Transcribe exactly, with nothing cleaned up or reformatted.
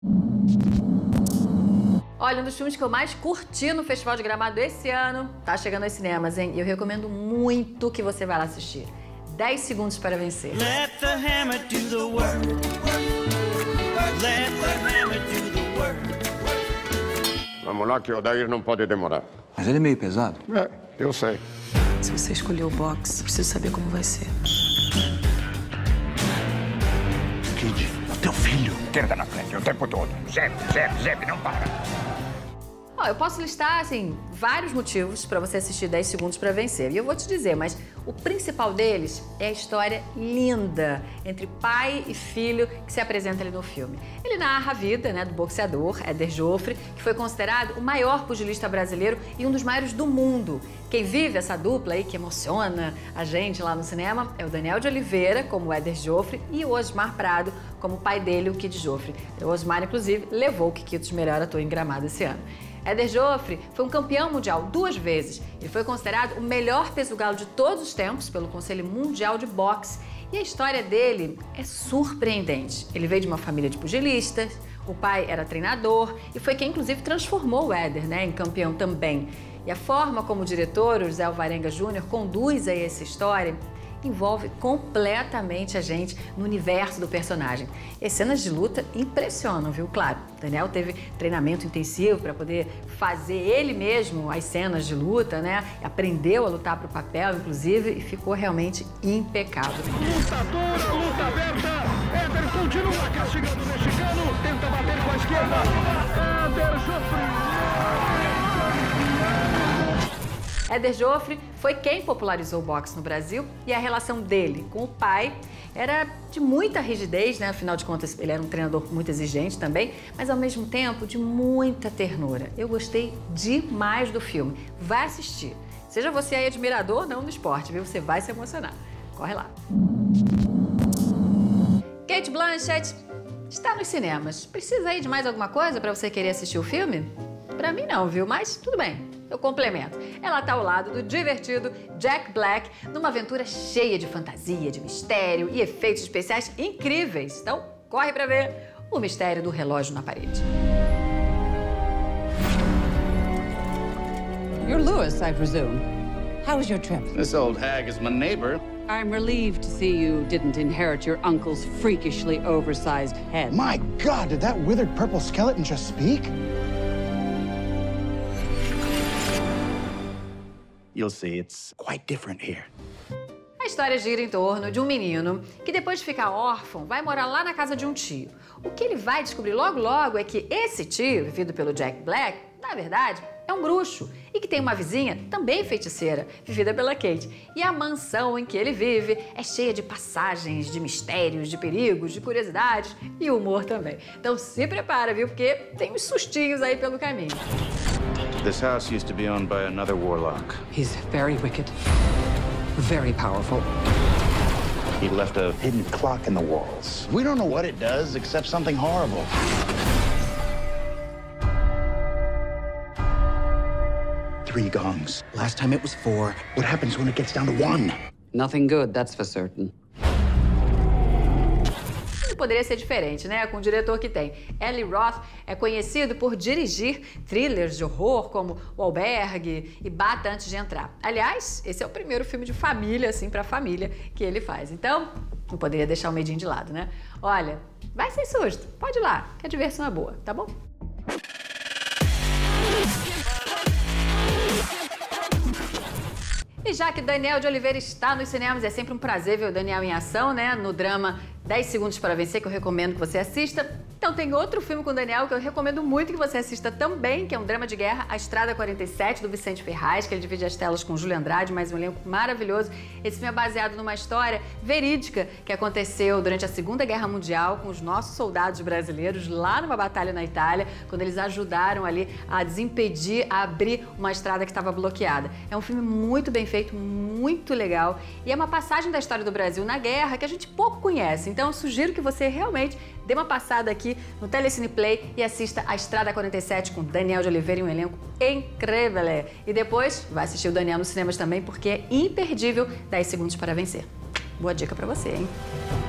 Olha, um dos filmes que eu mais curti no Festival de Gramado esse ano tá chegando aos cinemas, hein? E eu recomendo muito que você vá lá assistir. dez segundos para vencer. Let the hammer do the work. Let the hammer do the work. Vamos lá que o Odair não pode demorar. Mas ele é meio pesado. É, eu sei. Se você escolheu o boxe, preciso saber como vai ser. Kid, o teu filho. Tenta na frente o tempo todo. Zeb, Zeb, Zeb, não para. Ó, eu posso listar, assim, vários motivos para você assistir dez segundos para vencer. E eu vou te dizer, mas o principal deles é a história linda entre pai e filho que se apresenta ali no filme. Ele narra a vida, né, do boxeador Éder Joffre, que foi considerado o maior pugilista brasileiro e um dos maiores do mundo. Quem vive essa dupla aí, que emociona a gente lá no cinema, é o Daniel de Oliveira, como Éder Joffre, e o Osmar Prado, como o pai dele, o Kid Joffre. O Osmar, inclusive, levou o Kikito de melhor ator em Gramado esse ano. Éder Joffre foi um campeão mundial duas vezes. Ele foi considerado o melhor peso-galo de todos os tempos pelo Conselho Mundial de Boxe. E a história dele é surpreendente. Ele veio de uma família de pugilistas, o pai era treinador e foi quem, inclusive, transformou o Éder, né, em campeão também. E a forma como o diretor, o José Alvarenga Júnior, conduz aí essa história envolve completamente a gente no universo do personagem. E as cenas de luta impressionam, viu? Claro, Daniel teve treinamento intensivo para poder fazer ele mesmo as cenas de luta, né? Aprendeu a lutar para o papel, inclusive, e ficou realmente impecável. Luta dura, luta aberta. Éder continua castigando o mexicano, tenta bater com a esquerda. Éder Joffre. Éder Joffre foi quem popularizou o boxe no Brasil e a relação dele com o pai era de muita rigidez, né? Afinal de contas, ele era um treinador muito exigente também, mas ao mesmo tempo de muita ternura. Eu gostei demais do filme. Vai assistir. Seja você aí admirador não do esporte, viu? Você vai se emocionar. Corre lá. Cate Blanchett está nos cinemas. Precisa aí de mais alguma coisa para você querer assistir o filme? Pra mim não, viu? Mas tudo bem. Eu complemento. Ela tá ao lado do divertido Jack Black numa aventura cheia de fantasia, de mistério e efeitos especiais incríveis. Então, corre pra ver o mistério do relógio na parede. You're Lewis, I presume. How was your trip? This old hag is my neighbor. I'm relieved to see you didn't inherit your uncle's freakishly oversized head. My God, did that withered purple skeleton just speak? You'll see, it's quite different here. A história gira em torno de um menino que, depois de ficar órfão, vai morar lá na casa de um tio. O que ele vai descobrir logo logo é que esse tio, vivido pelo Jack Black, na verdade, é um bruxo e que tem uma vizinha também feiticeira, vivida pela Kate. E a mansão em que ele vive é cheia de passagens, de mistérios, de perigos, de curiosidades e humor também. Então se prepara, viu? Porque tem uns sustinhos aí pelo caminho. This house used to be owned by another warlock. He's very wicked, very powerful. He left a Hidden clock in the walls. We don't know what it does, except something horrible. Three gongs. Last time it was four. What happens when it gets down to one? Nothing good, that's for certain. Poderia ser diferente, né? Com o diretor que tem. Eli Roth é conhecido por dirigir thrillers de horror como O Albergue e Bata Antes de Entrar. Aliás, esse é o primeiro filme de família, assim, pra família, que ele faz. Então, não poderia deixar o medinho de lado, né? Olha, vai sem susto. Pode ir lá, que a diversão é boa, tá bom? E já que Daniel de Oliveira está nos cinemas, é sempre um prazer ver o Daniel em ação, né? No drama dez segundos para vencer, que eu recomendo que você assista. Então tem outro filme com o Daniel que eu recomendo muito que você assista também, que é um drama de guerra, A Estrada quarenta e sete, do Vicente Ferraz, que ele divide as telas com Júlio Andrade, mais um elenco maravilhoso. Esse filme é baseado numa história verídica que aconteceu durante a Segunda Guerra Mundial com os nossos soldados brasileiros lá numa batalha na Itália, quando eles ajudaram ali a desimpedir, a abrir uma estrada que estava bloqueada. É um filme muito bem feito, muito legal e é uma passagem da história do Brasil na guerra que a gente pouco conhece. Então eu sugiro que você realmente dê uma passada aqui no Telecine Play e assista A Estrada quarenta e sete com Daniel de Oliveira e um elenco incrível. E depois vai assistir o Daniel nos cinemas também, porque é imperdível dez segundos para vencer. Boa dica para você, hein?